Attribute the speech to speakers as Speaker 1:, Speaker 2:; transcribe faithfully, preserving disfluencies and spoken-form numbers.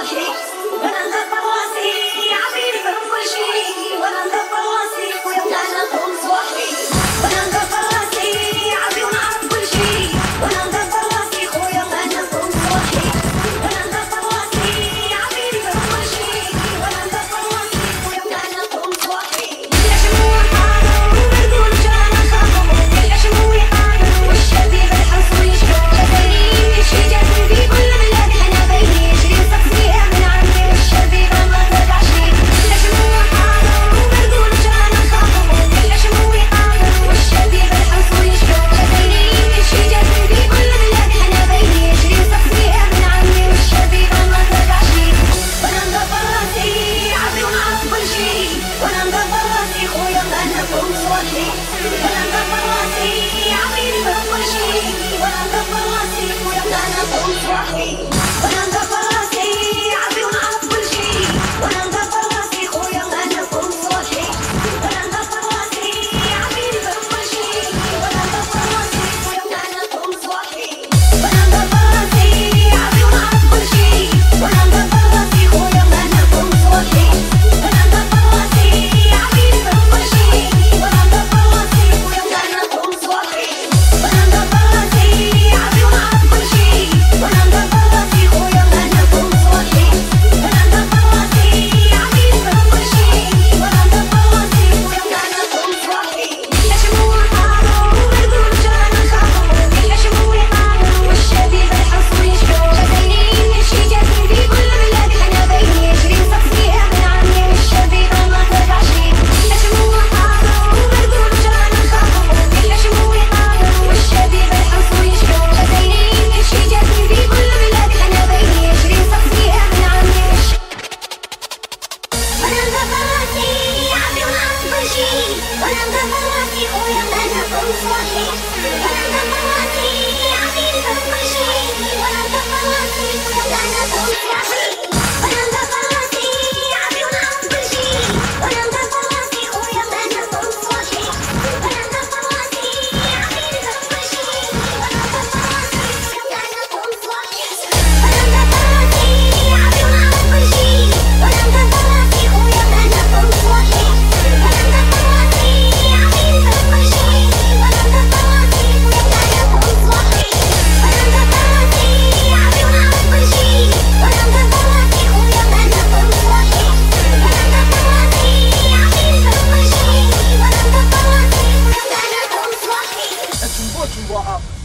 Speaker 1: صاحي وانا مدبر راسي عبير فهم كل شي وانا مدبر راسي خويا طلعنا نقوم صباحي وانا مدبر راسي عبير ونعرف كل شي وانا مدبر راسي خويا طلعنا نقوم صباحي وانا مدبر راسي عبير فهم كل شي وانا مدبر راسي خويا طلعنا نقوم صباحي كل شموع حاضر ونقول جانا نخاطب كل شموع حاضر والشبي بالحرص ويشكر جزائريين شي جازم في كل بلاد حنا باينين جري نصف فيها من عمي والشبي ما ترجعش كل شموع حاضر ونقول جانا نخاطب كل شموع حاضر والشبي بالحرص ويشكر جزائريين شي جازم في كل بلاد حنا باينين جري نصف فيها من عمي والشبي ما ترجعش وانا مدبر راسي عبي ونعرف كل شي وانا مدبر راسي خويا طلعنا نقوم صباحي وانا مدبر راسي عبير فهم كل شي وانا مدبر راسي خويا طلعنا نقوم صباحي وانا مدبر راسي عبي ونعرف كل شي وانا مدبر راسي خويا طلعنا نقوم صباحي وانا مدبر راسي عبير فهم كل شي وانا مدبر راسي خويا طلعنا نقوم صباحي وانا مدبر راسي عبي ونعرف كل شي وانا مدبر راسي خويا طلعنا نقوم صباحي وانا مدبر راسي عبير فهم كل شي وانا مدبر راسي خويا طلعنا نقوم صباحي وانا مدبر راسي عبي ونعرف كل شي وانا مدبر راسي خويا طلعنا نقوم صباحي وانا مدبر راسي عبير فهم كل شي وانا مدبر راسي خويا طلعنا نقوم صباحي كل شموع حاضر ونقول جانا نخاطب كل شموع حاضر والشبي بالحرص ويشكر جزائريين شي جازم في كل بلاد حنا باينين جري نصف فيها من عمي والشبي ما ترجعش كل شموع حاضر ونقول جانا نخاطب كل شموع حاضر والشبي بالحرص ويشكر جزائريين شي جازم في كل بلاد حنا باينين جري نصف فيها من عمي وانا مدبر راسي عبي ونعرف كل شي وانا مدبر راسي خويا طلعنا نقوم صباحي وانا مدبر راسي عبير فهم كل شي وانا مدبر راسي خويا طلعنا نقوم صباحي وانا مدبر راسي عبي ونعرف كل شي وانا مدبر راسي خويا طلعنا نقوم صباحي وانا مدبر راسي عبير فهم كل شي وانا مدبر راسي خويا طلعنا نقوم صباحي وانا مدبر راسي عبي ونعرف كل شي وانا مدبر راسي خويا طلعنا نقوم صباحي وانا مدبر راسي عبير فهم كل شي وانا مدبر راسي خويا طلعنا نقوم صباحي وانا مدبر راسي عبي ونعرف كل شي وانا مدبر راسي خويا طلعنا نقوم صباحي وانا مدبر راسي عبير فهم كل شي وانا مدبر راسي خويا طلعنا نقوم صباحي
Speaker 2: Tu me vois, tu me vois, ah.